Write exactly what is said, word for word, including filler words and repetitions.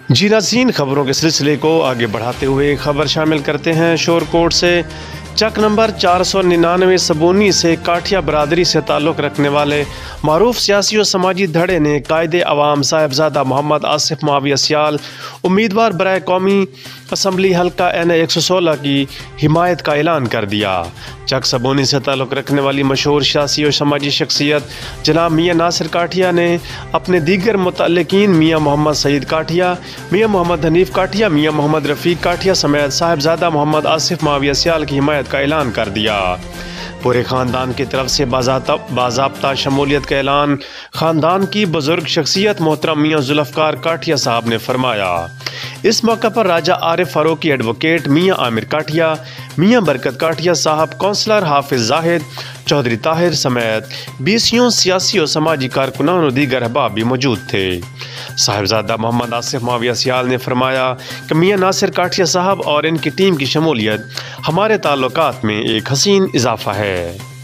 جی ناظرین، خبروں کے سلسلے کو آگے بڑھاتے ہوئے خبر شامل کرتے ہیں شور کوٹ سے۔ چک نمبر چار سو ننانوے سبونی سے کاٹھیا برادری سے تعلق رکھنے والے معروف سیاسی و سماجی دھڑے نے قائد عوام صاحبزادہ محمد آصف معاویہ سیال امیدوار برائے قومی اسمبلی حلقہ این اے ایک سو سولہ کی حمایت کا اعلان کر دیا۔ چک سبونی سے تعلق رکھنے والی مشہور سیاسی و سماجی شخصیت جناب میاں ناصر کاٹھیا نے اپنے دیگر متعلقین میاں محمد سعید کاٹھیا، میاں محمد حنیف کاٹھیا، میاں محمد رفیق کاٹھیا سمیت صاحبزادہ محمد آصف معاویہ سیال کی حمایت کا اعلان کر دیا۔ پورے خاندان کی طرف سے باضابطہ شمولیت کا اعلان خاندان کی بزرگ شخصیت محترم میاں ذوالفقار کاٹھیا صاحب نے فرمایا۔ اس موقع پر راجہ عارف فاروقی ایڈوکیٹ میاں عامر کاٹھیا، میاں برکت کاٹھیا صاحب، کونسلر حافظ زاہد، چودھری طاہر سمیت بیسیوں سیاسی و سماجی کارکنان و دیگر احباب بھی موجود تھے۔ صاحبزادہ محمد آصف معاویہ سیال نے فرمایا کہ میاں ناصر کاٹھیا صاحب اور ان کی ٹیم کی شمولیت ہمارے تعلقات میں ایک حسین اضافہ ہے۔